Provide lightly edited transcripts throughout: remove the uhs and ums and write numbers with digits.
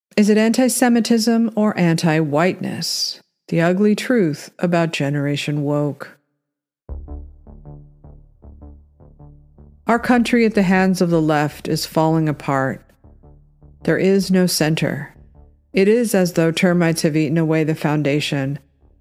Is it anti-Semitism or anti-whiteness? The ugly truth about Generation Woke. Our country at the hands of the left is falling apart. There is no center. It is as though termites have eaten away the foundation,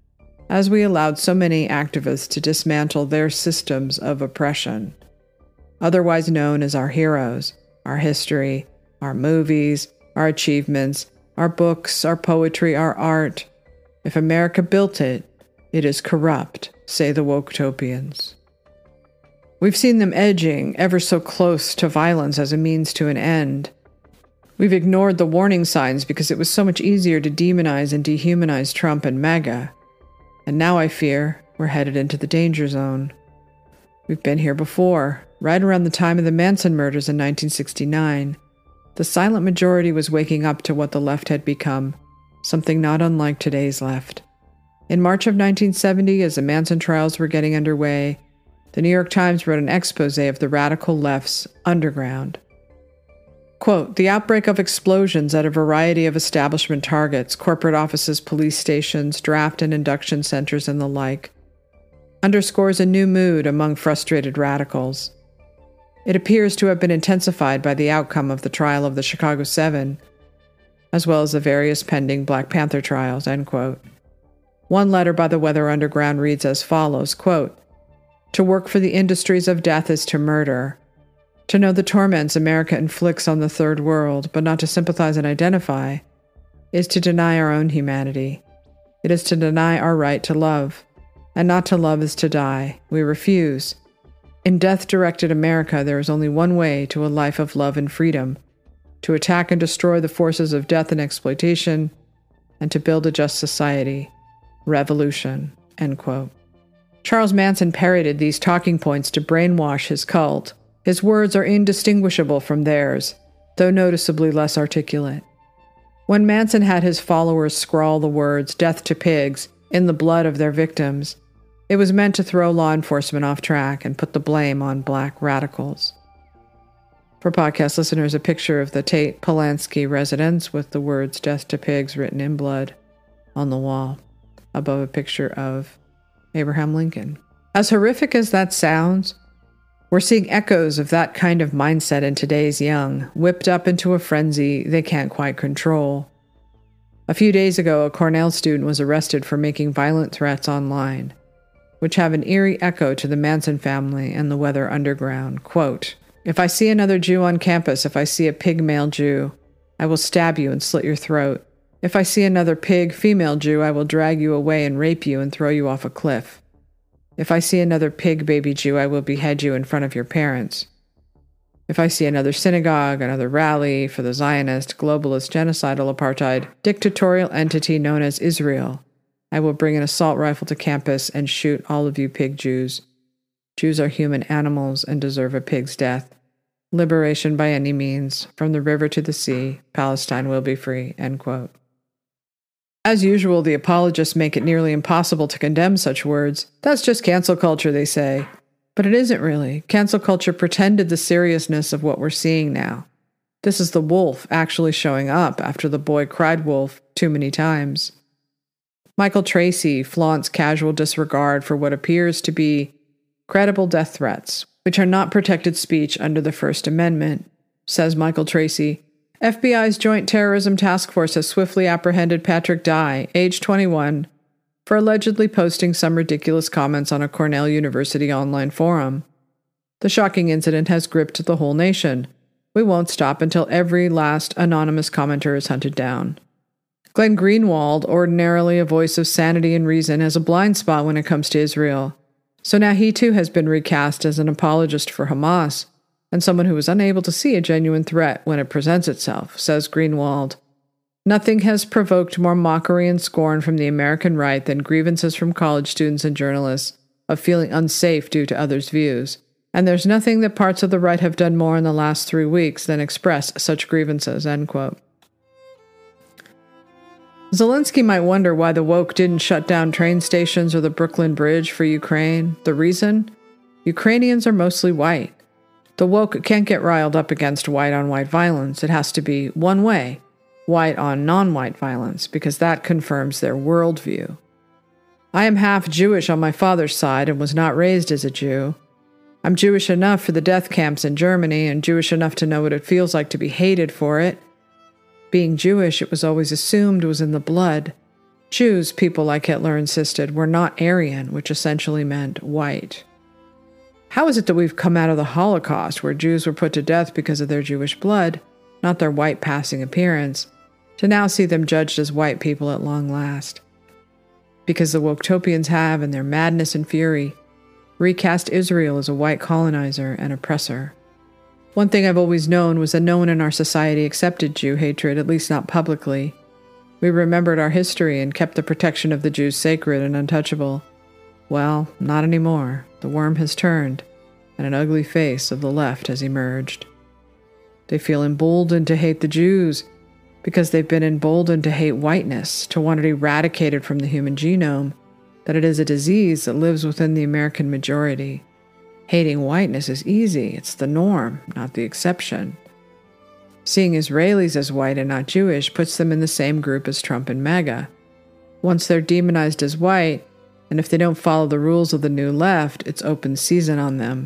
as we allowed so many activists to dismantle their systems of oppression, otherwise known as our heroes, our history, our movies, our achievements, our books, our poetry, our art. If America built it, it is corrupt, say the Woketopians. We've seen them edging ever so close to violence as a means to an end. We've ignored the warning signs because it was so much easier to demonize and dehumanize Trump and MAGA. And now I fear we're headed into the danger zone. We've been here before, right around the time of the Manson murders in 1969. The silent majority was waking up to what the left had become, something not unlike today's left. In March of 1970, as the Manson trials were getting underway, the New York Times wrote an expose of the radical left's underground. Quote, "The outbreak of explosions at a variety of establishment targets, corporate offices, police stations, draft and induction centers, and the like, underscores a new mood among frustrated radicals. It appears to have been intensified by the outcome of the trial of the Chicago 7, as well as the various pending Black Panther trials," end quote. One letter by the Weather Underground reads as follows, quote, "To work for the industries of death is to murder. To know the torments America inflicts on the third world, but not to sympathize and identify, is to deny our own humanity. It is to deny our right to love. And not to love is to die. We refuse. In death-directed America, there is only one way to a life of love and freedom: to attack and destroy the forces of death and exploitation, and to build a just society. Revolution," end quote. Charles Manson parroted these talking points to brainwash his cult. His words are indistinguishable from theirs, though noticeably less articulate. When Manson had his followers scrawl the words "death to pigs" in the blood of their victims, it was meant to throw law enforcement off track and put the blame on black radicals. For podcast listeners, a picture of the Tate Polansky residence with the words "death to pigs" written in blood on the wall, above a picture of Abraham Lincoln. As horrific as that sounds, we're seeing echoes of that kind of mindset in today's young, whipped up into a frenzy they can't quite control. A few days ago, a Cornell student was arrested for making violent threats online, which have an eerie echo to the Manson family and the Weather Underground. Quote, "If I see another Jew on campus, if I see a pig male Jew, I will stab you and slit your throat. If I see another pig female Jew, I will drag you away and rape you and throw you off a cliff. If I see another pig baby Jew, I will behead you in front of your parents. If I see another synagogue, another rally for the Zionist, globalist, genocidal, apartheid, dictatorial entity known as Israel, I will bring an assault rifle to campus and shoot all of you pig Jews. Jews are human animals and deserve a pig's death. Liberation by any means. From the river to the sea, Palestine will be free," end quote. As usual, the apologists make it nearly impossible to condemn such words. That's just cancel culture, they say. But it isn't really. Cancel culture pretended the seriousness of what we're seeing now. This is the wolf actually showing up after the boy cried wolf too many times. Michael Tracy flaunts casual disregard for what appears to be credible death threats, which are not protected speech under the First Amendment. Says Michael Tracy, "FBI's Joint Terrorism Task Force has swiftly apprehended Patrick Dye, age 21, for allegedly posting some ridiculous comments on a Cornell University online forum. The shocking incident has gripped the whole nation. We won't stop until every last anonymous commenter is hunted down." Glenn Greenwald, ordinarily a voice of sanity and reason, has a blind spot when it comes to Israel. So now he too has been recast as an apologist for Hamas, and someone who is unable to see a genuine threat when it presents itself, says Greenwald. Nothing has provoked more mockery and scorn from the American right than grievances from college students and journalists of feeling unsafe due to others' views. And there's nothing that parts of the right have done more in the last 3 weeks than express such grievances, end quote. Zelensky might wonder why the woke didn't shut down train stations or the Brooklyn Bridge for Ukraine. The reason? Ukrainians are mostly white. The woke can't get riled up against white-on-white violence. It has to be one way. white on non-white violence, because that confirms their worldview. I am half Jewish on my father's side and was not raised as a Jew. I'm Jewish enough for the death camps in Germany and Jewish enough to know what it feels like to be hated for it. Being Jewish, it was always assumed, was in the blood. Jews, people like Hitler insisted, were not Aryan, which essentially meant white. How is it that we've come out of the Holocaust, where Jews were put to death because of their Jewish blood, not their white passing appearance, to now see them judged as white people at long last? Because the Woketopians have, in their madness and fury, recast Israel as a white colonizer and oppressor. One thing I've always known was that no one in our society accepted Jew hatred, at least not publicly. We remembered our history and kept the protection of the Jews sacred and untouchable. Well, not anymore. The worm has turned, and an ugly face of the left has emerged. They feel emboldened to hate the Jews because they've been emboldened to hate whiteness, to want it eradicated from the human genome, that it is a disease that lives within the American majority. Hating whiteness is easy. It's the norm, not the exception. Seeing Israelis as white and not Jewish puts them in the same group as Trump and MAGA. Once they're demonized as white, and if they don't follow the rules of the new left, it's open season on them.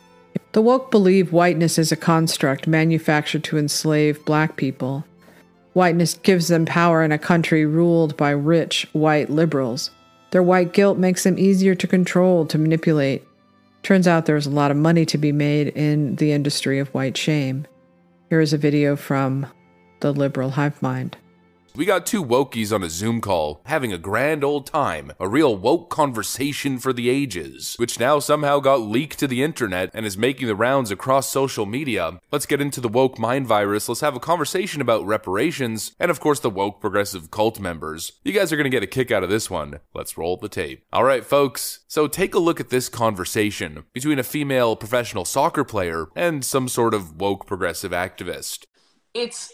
The woke believe whiteness is a construct manufactured to enslave black people. Whiteness gives them power in a country ruled by rich, white liberals. Their white guilt makes them easier to control, to manipulate. Turns out there's a lot of money to be made in the industry of white shame. Here is a video from the liberal hive mind. We got two wokies on a Zoom call, having a grand old time, a real woke conversation for the ages, which now somehow got leaked to the internet and is making the rounds across social media. Let's get into the woke mind virus, let's have a conversation about reparations, and of course the woke progressive cult members. You guys are gonna get a kick out of this one. Let's roll the tape. Alright folks, so take a look at this conversation between a female professional soccer player and some sort of woke progressive activist. It's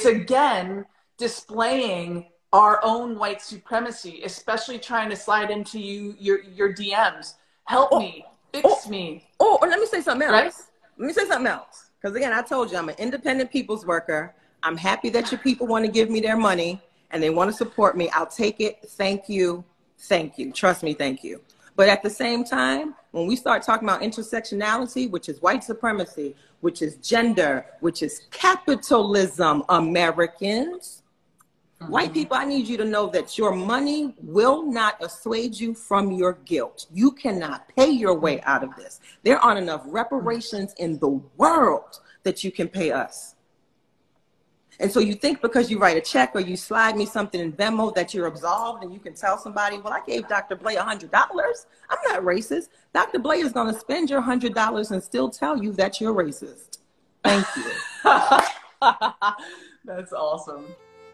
again displaying our own white supremacy, especially trying to slide into your DMs. Help me, fix me. Or let me say something else. Right? Let me say something else. Because again, I told you I'm an independent people's worker. I'm happy that your people want to give me their money and they want to support me. I'll take it. Thank you. Thank you. Trust me. Thank you. But at the same time, when we start talking about intersectionality, which is white supremacy, which is gender, which is capitalism, Americans, white people, I need you to know that your money will not assuage you from your guilt. You cannot pay your way out of this. There aren't enough reparations in the world that you can pay us. And so you think because you write a check or you slide me something in Venmo that you're absolved and you can tell somebody, well, I gave Dr. Blay $100. I'm not racist. Dr. Blay is going to spend your $100 and still tell you that you're racist. Thank you. That's awesome.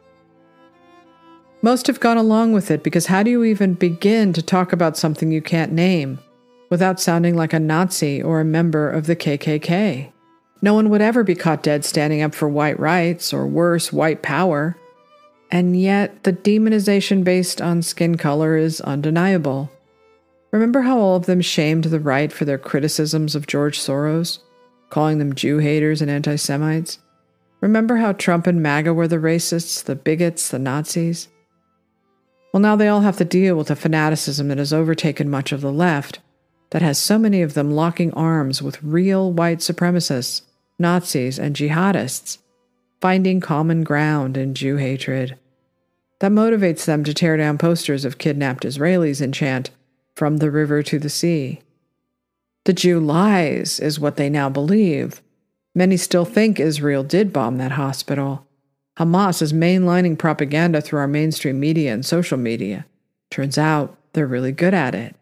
Most have gone along with it because how do you even begin to talk about something you can't name without sounding like a Nazi or a member of the KKK? No one would ever be caught dead standing up for white rights or worse, white power. And yet the demonization based on skin color is undeniable. Remember how all of them shamed the right for their criticisms of George Soros, calling them Jew haters and anti-Semites? Remember how Trump and MAGA were the racists, the bigots, the Nazis? Well, now they all have to deal with a fanaticism that has overtaken much of the left, that has so many of them locking arms with real white supremacists, Nazis, and jihadists, finding common ground in Jew hatred. That motivates them to tear down posters of kidnapped Israelis and chant, "From the river to the sea." The Jew lies is what they now believe. Many still think Israel did bomb that hospital. Hamas is mainlining propaganda through our mainstream media and social media. Turns out they're really good at it.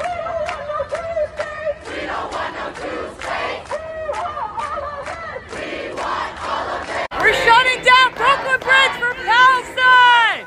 We're shutting down Brooklyn Bridge for Palestine!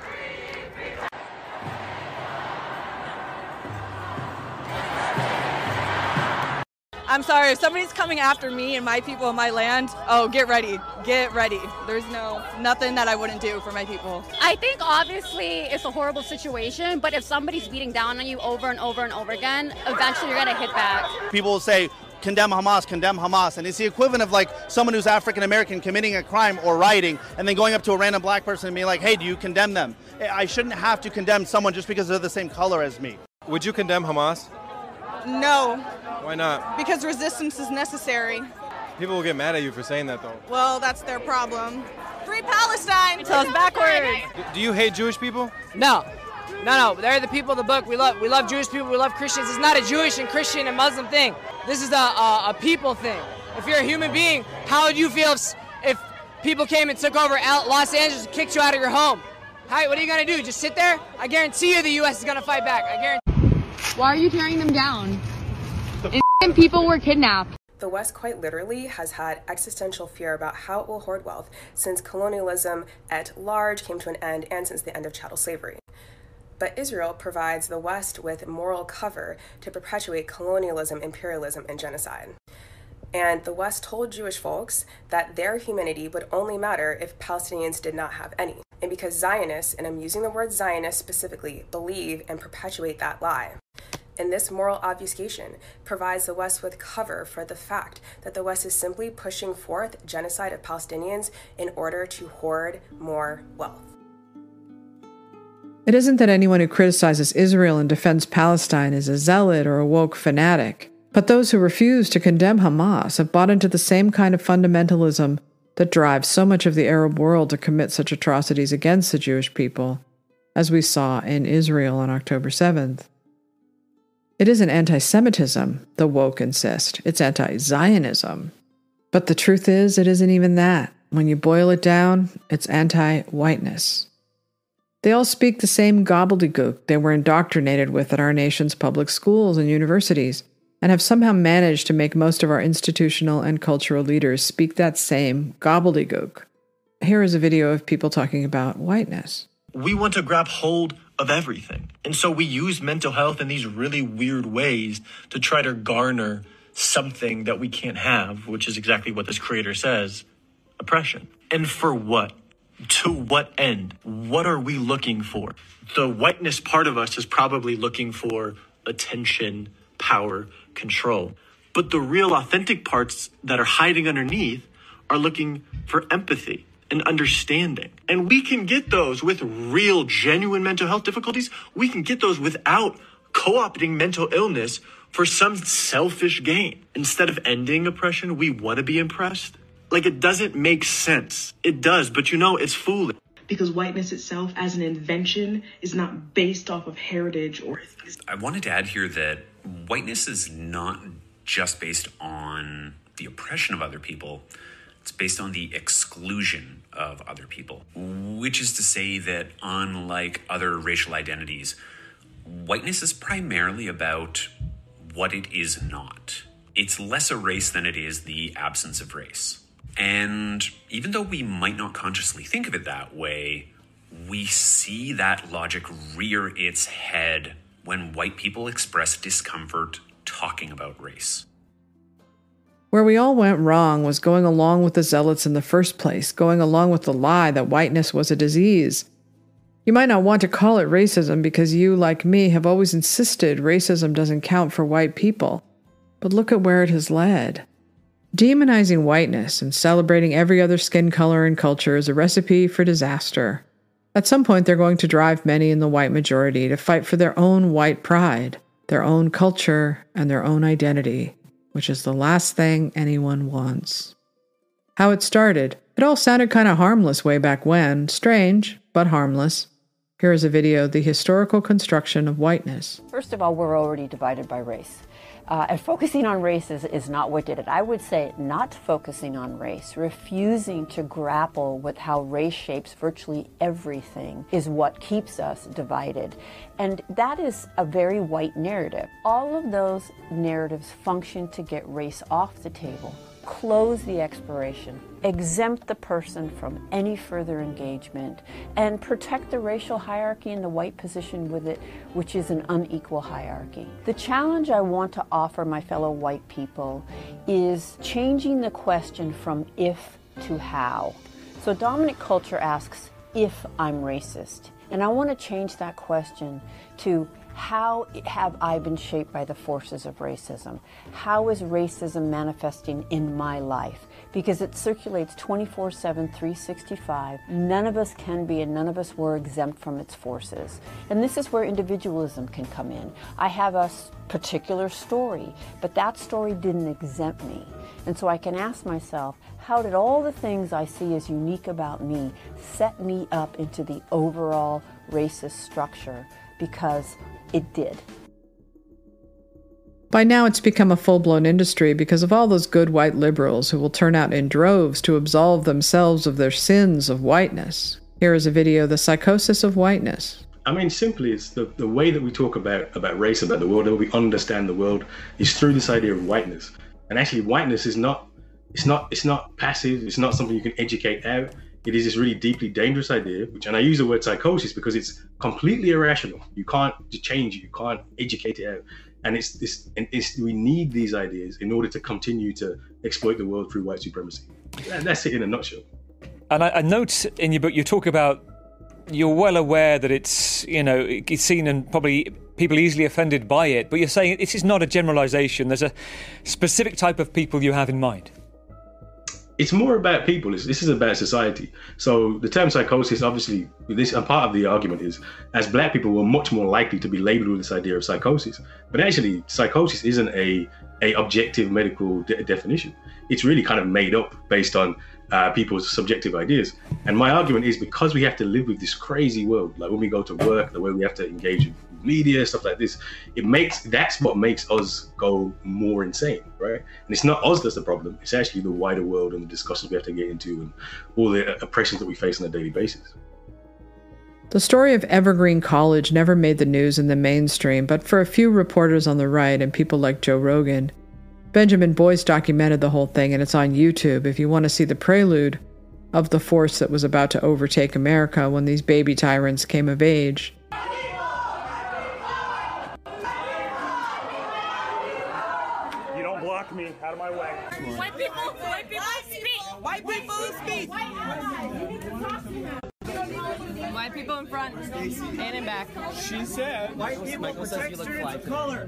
I'm sorry, if somebody's coming after me and my people and my land, oh, get ready. Get ready. There's nothing that I wouldn't do for my people. I think obviously it's a horrible situation, but if somebody's beating down on you over and over and over again, eventually you're going to hit back. People will say, condemn Hamas. And it's the equivalent of like someone who's African American committing a crime or rioting and then going up to a random black person and being like, hey, do you condemn them? I shouldn't have to condemn someone just because they're the same color as me. Would you condemn Hamas? No. Why not? Because resistance is necessary. People will get mad at you for saying that, though. Well, that's their problem. Free Palestine! Tell us backwards. Do you hate Jewish people? No. They're the people of the book. We love Jewish people. We love Christians. It's not a Jewish and Christian and Muslim thing. This is a people thing. If you're a human being, how would you feel if people came and took over Los Angeles and kicked you out of your home? What are you going to do? Just sit there? I guarantee you the U.S. is going to fight back. I guarantee. Why are you tearing them down? And people were kidnapped. The West quite literally has had existential fear about how it will hoard wealth since colonialism at large came to an end and since the end of chattel slavery. But Israel provides the West with moral cover to perpetuate colonialism, imperialism, and genocide. And the West told Jewish folks that their humanity would only matter if Palestinians did not have any. And because Zionists, and I'm using the word Zionist specifically, believe and perpetuate that lie. And this moral obfuscation provides the West with cover for the fact that the West is simply pushing forth genocide of Palestinians in order to hoard more wealth. It isn't that anyone who criticizes Israel and defends Palestine is a zealot or a woke fanatic, but those who refuse to condemn Hamas have bought into the same kind of fundamentalism that drives so much of the Arab world to commit such atrocities against the Jewish people, as we saw in Israel on October 7th. It isn't anti-Semitism, the woke insist. It's anti-Zionism. But the truth is, it isn't even that. When you boil it down, it's anti-whiteness. They all speak the same gobbledygook they were indoctrinated with at our nation's public schools and universities, and have somehow managed to make most of our institutional and cultural leaders speak that same gobbledygook. Here is a video of people talking about whiteness. We want to grab hold of everything. And so we use mental health in these really weird ways to try to garner something that we can't have, which is exactly what this creator says, oppression. And for what? To what end? What are we looking for? The whiteness part of us is probably looking for attention, power, control. But the real authentic parts that are hiding underneath are looking for empathy and understanding. And we can get those with real, genuine mental health difficulties. We can get those without co-opting mental illness for some selfish gain. Instead of ending oppression, we want to be impressed. Like, it doesn't make sense. It does, but it's foolish. Because whiteness itself as an invention is not based off of heritage or... I wanted to add here that whiteness is not just based on the oppression of other people. It's based on the exclusion of other people, which is to say that unlike other racial identities, whiteness is primarily about what it is not. It's less a race than it is the absence of race. And even though we might not consciously think of it that way, we see that logic rear its head when white people express discomfort talking about race. Where we all went wrong was going along with the zealots in the first place, going along with the lie that whiteness was a disease. You might not want to call it racism because you, like me, have always insisted racism doesn't count for white people. But look at where it has led. Demonizing whiteness and celebrating every other skin color and culture is a recipe for disaster. At some point, they're going to drive many in the white majority to fight for their own white pride, their own culture, and their own identity, which is the last thing anyone wants. How it started. It all sounded kind of harmless way back when. Strange, but harmless. Here is a video of the historical construction of whiteness. First of all, we're already divided by race. And focusing on race is not what did it. I would say not focusing on race, refusing to grapple with how race shapes virtually everything is what keeps us divided. And that is a very white narrative. All of those narratives function to get race off the table, close the exploration, exempt the person from any further engagement, and protect the racial hierarchy and the white position with it, which is an unequal hierarchy. The challenge I want to offer my fellow white people is changing the question from if to how. So dominant culture asks if I'm racist, and I want to change that question to How have I been shaped by the forces of racism? How is racism manifesting in my life? Because it circulates 24/7, 365. None of us can be and none of us were exempt from its forces. And this is where individualism can come in. I have a particular story, but that story didn't exempt me. And so I can ask myself, how did all the things I see as unique about me set me up into the overall racist structure? Because it did. By now it's become a full-blown industry because of all those good white liberals who will turn out in droves to absolve themselves of their sins of whiteness. Here is a video, The Psychosis of Whiteness. I mean, simply, it's the way that we talk about race, about the world, that we understand the world, is through this idea of whiteness. And actually, whiteness is not passive. It's not something you can educate out. It is this really deeply dangerous idea, and I use the word psychosis because it's completely irrational. You can't change it. You can't educate it out. And we need these ideas in order to continue to exploit the world through white supremacy. That's it in a nutshell. And I note in your book, you talk about, you're well aware that it's seen and probably people easily offended by it, but you're saying this is not a generalization. There's a specific type of people you have in mind. It's more about people. This is about society. So the term psychosis, obviously, and part of the argument is, as black people, we're much more likely to be labeled with this idea of psychosis. But actually, psychosis isn't a objective medical definition. It's really kind of made up based on people's subjective ideas. And my argument is, because we have to live with this crazy world, like when we go to work, the way we have to engage with media, stuff like this, that's what makes us go more insane, right? And it's not us that's the problem. It's actually the wider world and the discussions we have to get into and all the oppressions that we face on a daily basis. The story of Evergreen College never made the news in the mainstream, but for a few reporters on the right and people like Joe Rogan, Benjamin Boyce documented the whole thing, and it's on YouTube if you want to see the prelude of the force that was about to overtake America when these baby tyrants came of age. Me out of my way. White people speak. White people speak. White people in front and in back. She said, white people protect students of color.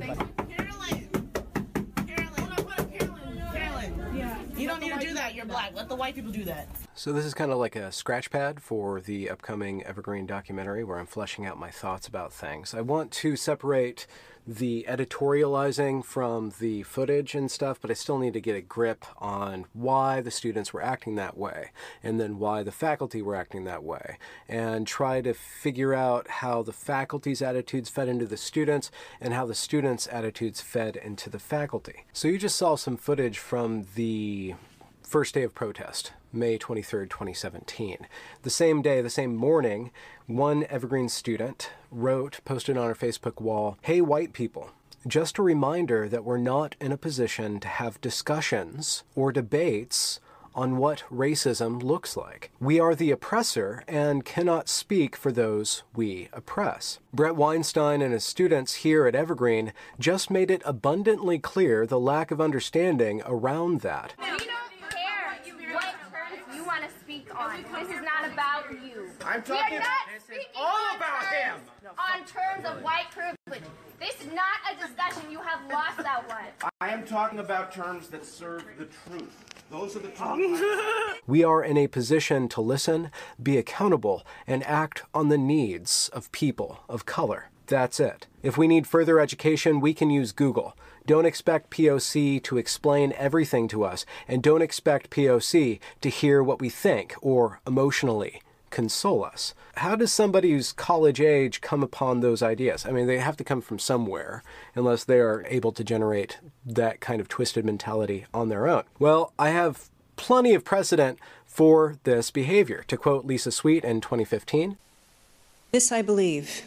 Carolyn. Yeah. You don't need to do that. You're black. Let the white people do that. So this is kind of like a scratch pad for the upcoming Evergreen documentary where I'm fleshing out my thoughts about things. I want to separate the editorializing from the footage and stuff, but I still need to get a grip on why the students were acting that way, and then why the faculty were acting that way, and try to figure out how the faculty's attitudes fed into the students and how the students' attitudes fed into the faculty. So you just saw some footage from the first day of protest, May 23rd, 2017. The same day, the same morning, one Evergreen student posted on her Facebook wall, "Hey white people, just a reminder that we're not in a position to have discussions or debates on what racism looks like. We are the oppressor and cannot speak for those we oppress." Brett Weinstein and his students here at Evergreen just made it abundantly clear the lack of understanding around that. We don't care what terms you want to speak on. This is not about you. I'm talking all about him. On terms of white privilege. This is not a discussion. You have lost that one. I am talking about terms that serve the truth. Those are the terms. We are in a position to listen, be accountable, and act on the needs of people of color. That's it. If we need further education, we can use Google. Don't expect POC to explain everything to us, and don't expect POC to hear what we think or emotionally console us. How does somebody who's college age come upon those ideas? I mean, they have to come from somewhere, unless they are able to generate that kind of twisted mentality on their own. Well, I have plenty of precedent for this behavior. To quote Lisa Sweet in 2015, "This I believe.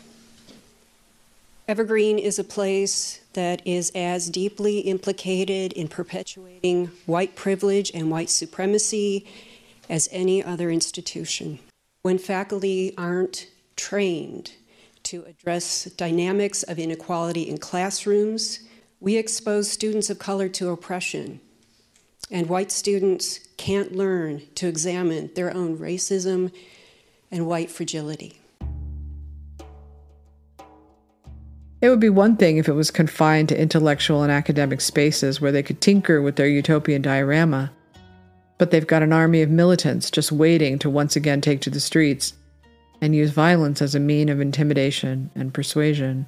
Evergreen is a place that is as deeply implicated in perpetuating white privilege and white supremacy as any other institution. When faculty aren't trained to address dynamics of inequality in classrooms, we expose students of color to oppression, and white students can't learn to examine their own racism and white fragility." It would be one thing if it was confined to intellectual and academic spaces where they could tinker with their utopian diorama. But they've got an army of militants just waiting to once again take to the streets and use violence as a mean of intimidation and persuasion.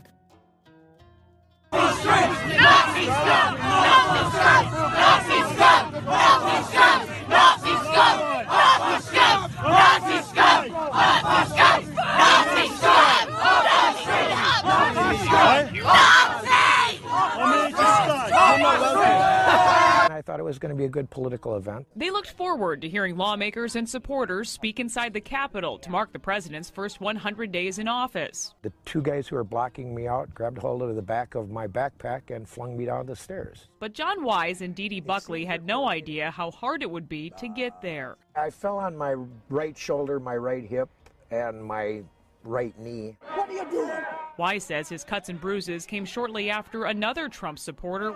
I thought it was going to be a good political event. They looked forward to hearing lawmakers and supporters speak inside the Capitol to mark the president's first 100 days in office. The two guys who were blocking me out grabbed hold of the back of my backpack and flung me down the stairs. But John Wise and Dee Dee Buckley had no idea how hard it would be to get there. I fell on my right shoulder, my right hip, and my right knee. What are you doing? Wise says his cuts and bruises came shortly after another Trump supporter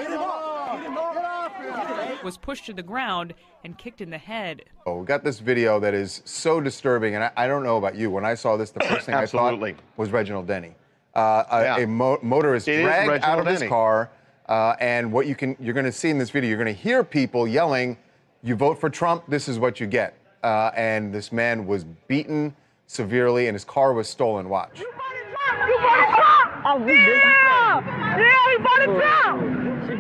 was pushed to the ground and kicked in the head. Oh, we got this video that is so disturbing, and I don't know about you. When I saw this, the first thing I thought was Reginald Denny. A motorist dragged out of his car, and what you're going to see in this video, you're going to hear people yelling, "You vote for Trump, this is what you get." And this man was beaten severely, and his car was stolen. Watch. You voted Trump! Oh, yeah! Yeah, we voted Trump!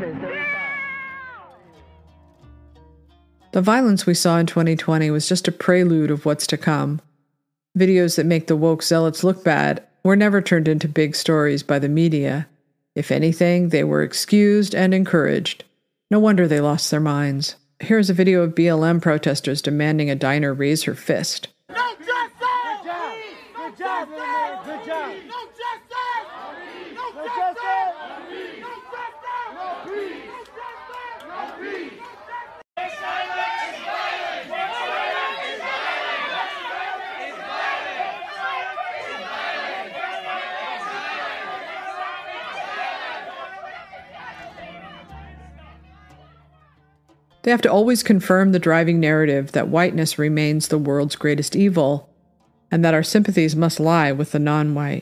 The violence we saw in 2020 was just a prelude of what's to come. Videos that make the woke zealots look bad were never turned into big stories by the media. If anything, they were excused and encouraged. No wonder they lost their minds. Here's a video of BLM protesters demanding a diner raise her fist. No justice! Good job! Good job, man! Good job! No justice! No justice! No justice! No peace! No peace! They have to always confirm the driving narrative that whiteness remains the world's greatest evil, and that our sympathies must lie with the non-white.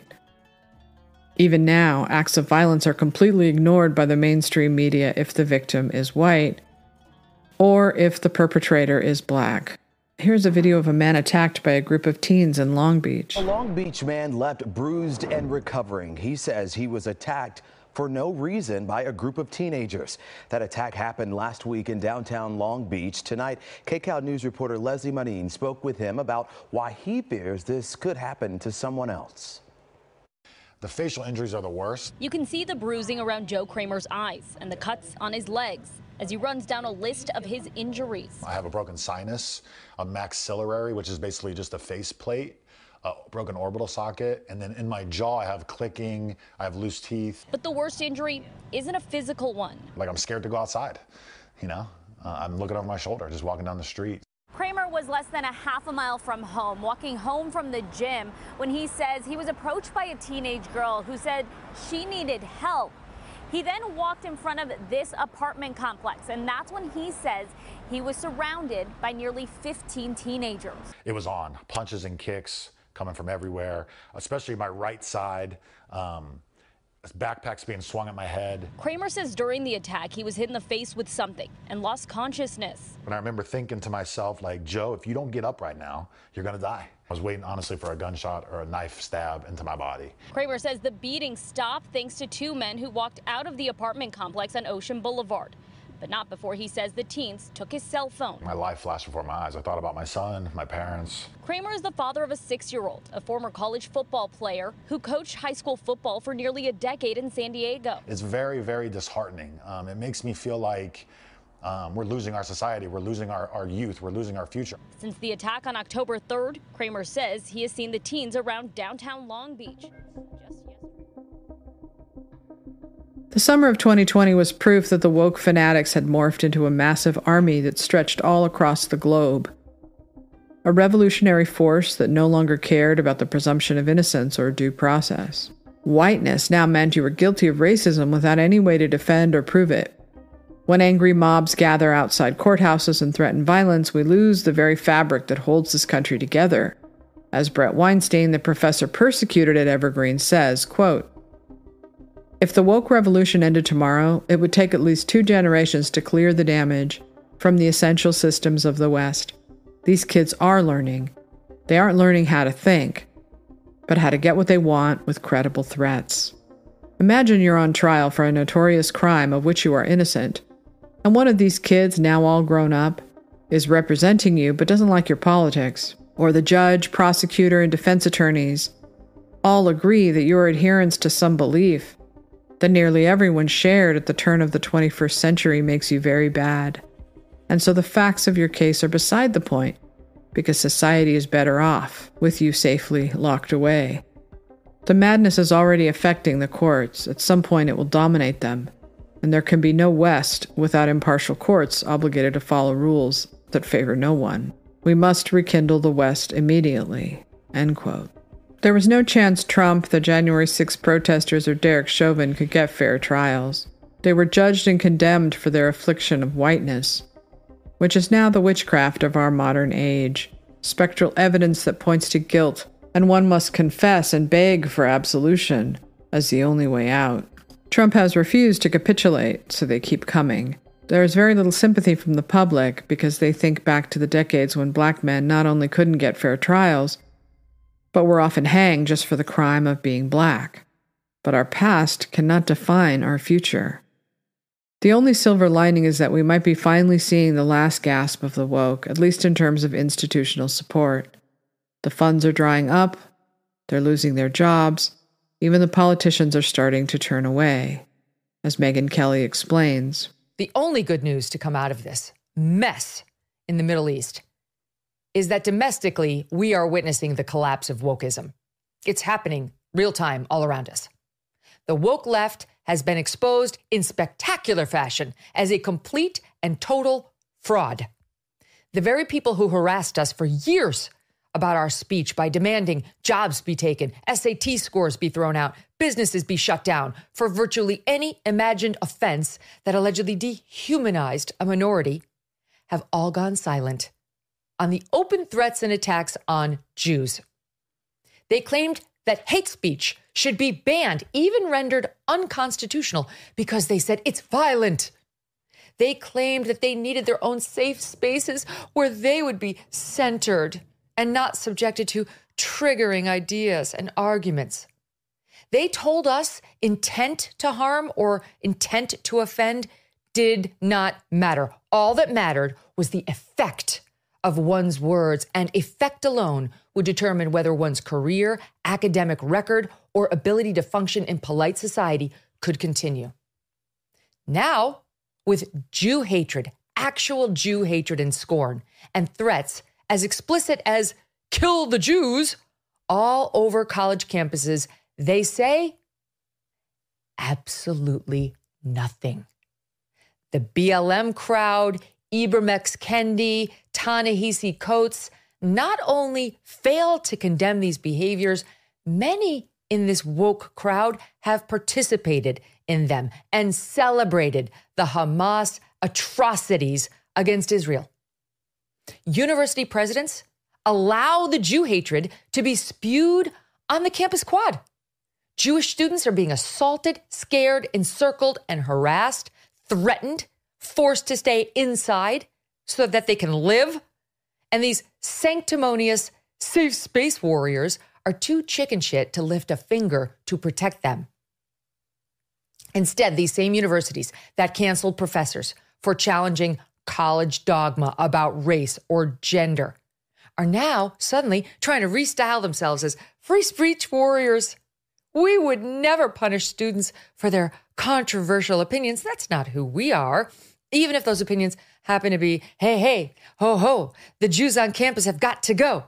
Even now, acts of violence are completely ignored by the mainstream media if the victim is white, or if the perpetrator is black. Here's a video of a man attacked by a group of teens in Long Beach. A Long Beach man left bruised and recovering. He says he was attacked for no reason by a group of teenagers. That attack happened last week in downtown Long Beach. Tonight, KCAL News reporter Leslie Manine spoke with him about why he fears this could happen to someone else. The facial injuries are the worst. You can see the bruising around Joe Kramer's eyes and the cuts on his legs as he runs down a list of his injuries. I have a broken sinus, a maxillary, which is basically just a face plate, a broken orbital socket, and then in my jaw I have clicking, I have loose teeth. But the worst injury isn't a physical one. Like I'm scared to go outside, you know? I'm looking over my shoulder, just walking down the street. Kramer was less than a half a mile from home, walking home from the gym, when he says he was approached by a teenage girl who said she needed help. He then walked in front of this apartment complex, and that's when he says he was surrounded by nearly 15 teenagers. It was on, punches and kicks coming from everywhere, especially my right side. Backpacks being swung at my head. Kramer says during the attack, he was hit in the face with something and lost consciousness. And I remember thinking to myself, like, Joe, if you don't get up right now, you're gonna die. I was waiting, honestly, for a gunshot or a knife stab into my body. Kramer says the beating stopped thanks to two men who walked out of the apartment complex on Ocean Boulevard, but not before he says the teens took his cell phone. My life flashed before my eyes. I thought about my son, my parents. Kramer is the father of a 6-year-old, a former college football player who coached high school football for nearly a decade in San Diego. It's very, very disheartening. It makes me feel like we're losing our society, we're losing our youth, we're losing our future. Since the attack on October 3rd, Kramer says he has seen the teens around downtown Long Beach. The summer of 2020 was proof that the woke fanatics had morphed into a massive army that stretched all across the globe. A revolutionary force that no longer cared about the presumption of innocence or due process. Whiteness now meant you were guilty of racism without any way to defend or prove it. When angry mobs gather outside courthouses and threaten violence, we lose the very fabric that holds this country together. As Brett Weinstein, the professor persecuted at Evergreen, says, quote, If the woke revolution ended tomorrow, it would take at least 2 generations to clear the damage from the essential systems of the West. These kids are learning. They aren't learning how to think, but how to get what they want with credible threats. Imagine you're on trial for a notorious crime of which you are innocent, and one of these kids, now all grown up, is representing you but doesn't like your politics, or the judge, prosecutor, and defense attorneys all agree that your adherence to some belief that nearly everyone shared at the turn of the 21st century makes you very bad. And so the facts of your case are beside the point, because society is better off with you safely locked away. The madness is already affecting the courts. At some point it will dominate them, and there can be no West without impartial courts obligated to follow rules that favor no one. We must rekindle the West immediately." End quote. There was no chance Trump, the January 6 protesters, or Derek Chauvin could get fair trials. They were judged and condemned for their affliction of whiteness, which is now the witchcraft of our modern age, spectral evidence that points to guilt, and one must confess and beg for absolution as the only way out. Trump has refused to capitulate, so they keep coming. There is very little sympathy from the public because they think back to the decades when black men not only couldn't get fair trials, but were often hanged just for the crime of being black. But our past cannot define our future. The only silver lining is that we might be finally seeing the last gasp of the woke, at least in terms of institutional support. The funds are drying up, they're losing their jobs, even the politicians are starting to turn away, as Megyn Kelly explains. The only good news to come out of this mess in the Middle East is that domestically, we are witnessing the collapse of wokeism. It's happening real time all around us. The woke left has been exposed in spectacular fashion as a complete and total fraud. The very people who harassed us for years about our speech by demanding jobs be taken, SAT scores be thrown out, businesses be shut down for virtually any imagined offense that allegedly dehumanized a minority, have all gone silent on the open threats and attacks on Jews. They claimed that hate speech should be banned, even rendered unconstitutional, because they said it's violent. They claimed that they needed their own safe spaces where they would be centered and not subjected to triggering ideas and arguments. They told us intent to harm or intent to offend did not matter. All that mattered was the effect of one's words, and effect alone would determine whether one's career, academic record, or ability to function in polite society could continue. Now, with Jew hatred, actual Jew hatred and scorn, and threats as explicit as "kill the Jews" all over college campuses, they say absolutely nothing. The BLM crowd, Ibram X. Kendi, Ta-Nehisi Coates not only failed to condemn these behaviors, many in this woke crowd have participated in them and celebrated the Hamas atrocities against Israel. University presidents allow the Jew hatred to be spewed on the campus quad. Jewish students are being assaulted, scared, encircled, and harassed, threatened, forced to stay inside so that they can live. And these sanctimonious safe space warriors are too chicken shit to lift a finger to protect them. Instead, these same universities that canceled professors for challenging college dogma about race or gender are now suddenly trying to restyle themselves as free speech warriors. We would never punish students for their controversial opinions. That's not who we are. Even if those opinions happen to be, hey, hey, ho, ho, the Jews on campus have got to go.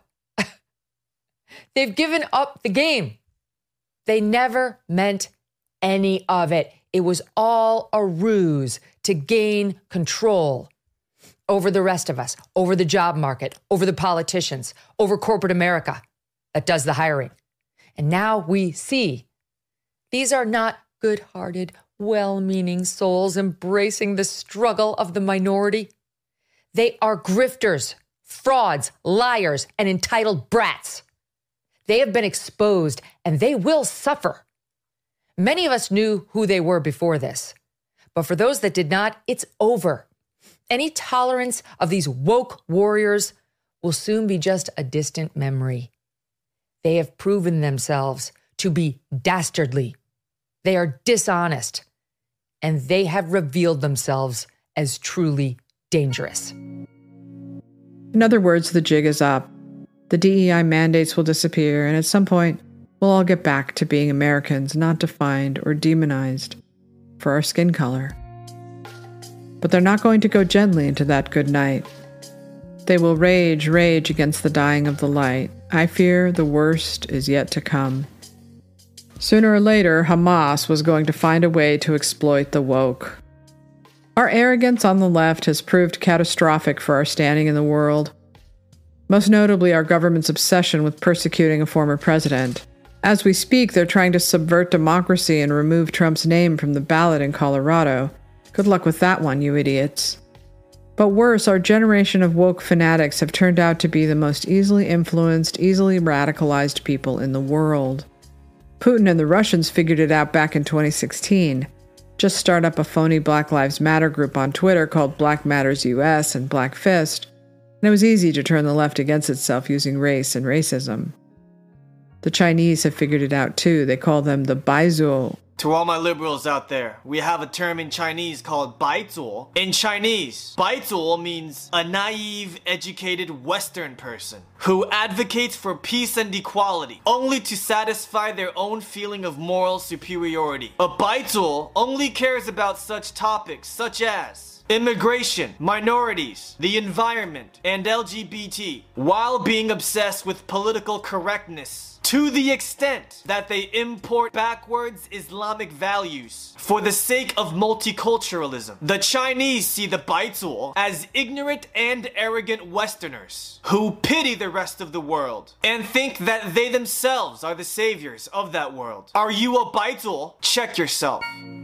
They've given up the game. They never meant any of it. It was all a ruse to gain control over the rest of us, over the job market, over the politicians, over corporate America that does the hiring. And now we see these are not good-hearted, well-meaning souls embracing the struggle of the minority. They are grifters, frauds, liars, and entitled brats. They have been exposed, and they will suffer. Many of us knew who they were before this. But for those that did not, it's over. Any tolerance of these woke warriors will soon be just a distant memory. They have proven themselves to be dastardly. They are dishonest. And they have revealed themselves as truly dangerous. In other words, the jig is up. The DEI mandates will disappear, and at some point, we'll all get back to being Americans, not defined or demonized for our skin color. But they're not going to go gently into that good night. They will rage against the dying of the light. I fear the worst is yet to come. Sooner or later, Hamas was going to find a way to exploit the woke. Our arrogance on the left has proved catastrophic for our standing in the world. Most notably, our government's obsession with persecuting a former president. As we speak, they're trying to subvert democracy and remove Trump's name from the ballot in Colorado. Good luck with that one, you idiots. But worse, our generation of woke fanatics have turned out to be the most easily influenced, easily radicalized people in the world. Putin and the Russians figured it out back in 2016. Just start up a phony Black Lives Matter group on Twitter called Black Matters US and Black Fist, and it was easy to turn the left against itself using race and racism. The Chinese have figured it out too. They call them the Baizuo. To all my liberals out there, we have a term in Chinese called baizuo. In Chinese, baizuo means a naive, educated Western person who advocates for peace and equality only to satisfy their own feeling of moral superiority. A baizuo only cares about such topics such as immigration, minorities, the environment, and LGBT, while being obsessed with political correctness to the extent that they import backwards Islamic values for the sake of multiculturalism. The Chinese see the baizuo as ignorant and arrogant Westerners who pity the rest of the world and think that they themselves are the saviors of that world. Are you a baizuo? Check yourself.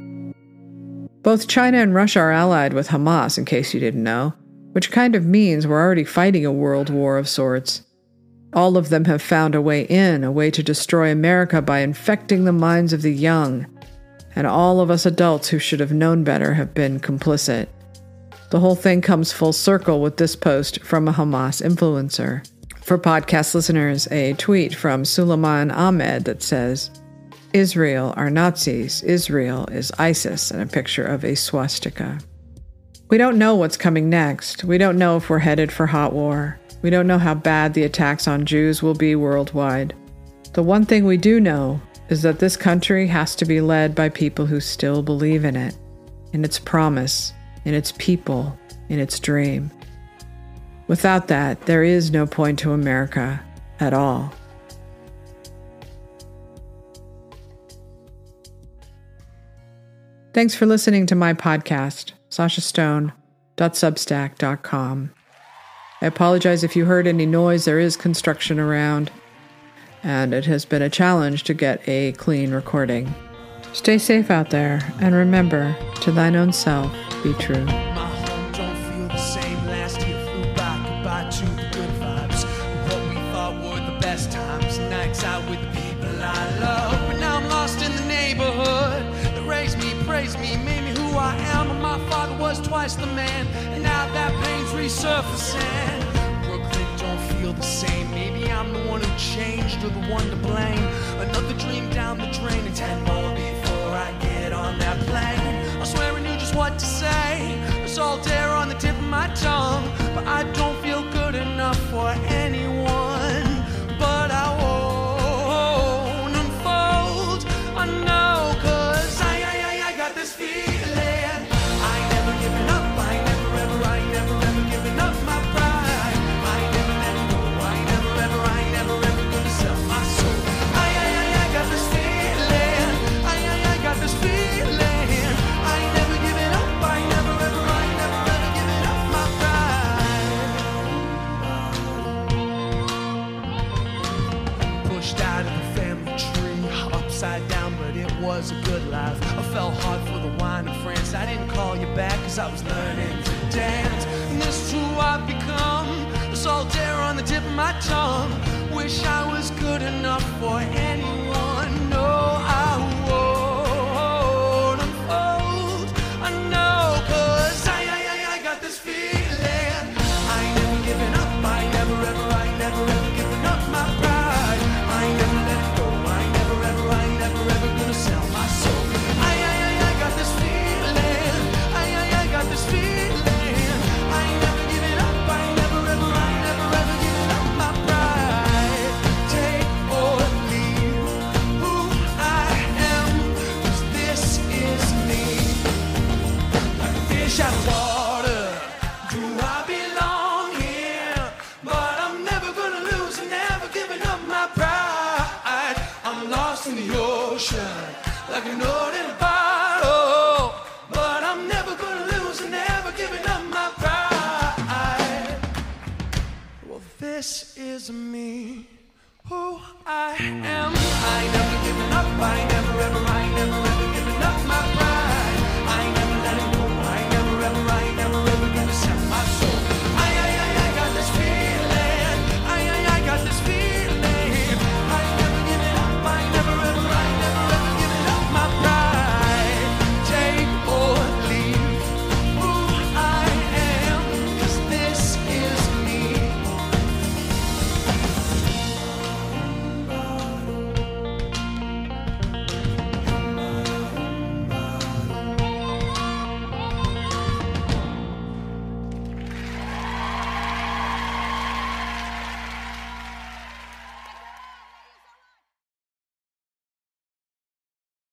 Both China and Russia are allied with Hamas, in case you didn't know, which kind of means we're already fighting a world war of sorts. All of them have found a way in, a way to destroy America by infecting the minds of the young. And all of us adults who should have known better have been complicit. The whole thing comes full circle with this post from a Hamas influencer. For podcast listeners, a tweet from Suleiman Ahmed that says, Israel are Nazis, Israel is ISIS, and a picture of a swastika. We don't know what's coming next. We don't know if we're headed for hot war. We don't know how bad the attacks on Jews will be worldwide. The one thing we do know is that this country has to be led by people who still believe in it, in its promise, in its people, in its dream. Without that, there is no point to America at all. Thanks for listening to my podcast, sashastone.substack.com. I apologize if you heard any noise. There is construction around, and it has been a challenge to get a clean recording. Stay safe out there, and remember, to thine own self be true. My home don't feel the same. Last year flew by, goodbye to the good vibes. What we thought were the best times, nights out with the people I love. But now I'm lost in the neighborhood that raised me, praised me, made me who I am. And my father was twice the man, and now that pain's resurfacing. Brooklyn don't feel the same. Maybe I'm the one who changed or the one to blame. Another dream down the drain and 10 more before I get on that plane. I swear I knew just what to say. It's all there on the tip of my tongue, but I don't feel good enough for anyone. But I won't unfold. I know, 'cause I got this feeling. I ain't never giving up. I ain't never ever giving up my pride. I ain't never letting go. I ain't never ever gonna sell my soul. I got this feeling. I got this feeling. I ain't never giving up. I ain't never ever giving up my pride. Pushed out of the family tree, upside down, but it was a good life. I fell hard for the wine and friends. I didn't call you back 'cause I was learning to dance. And this is who I've become. The solitaire on the tip of my tongue. Wish I was good enough for anyone. No, I won't. like an ordinary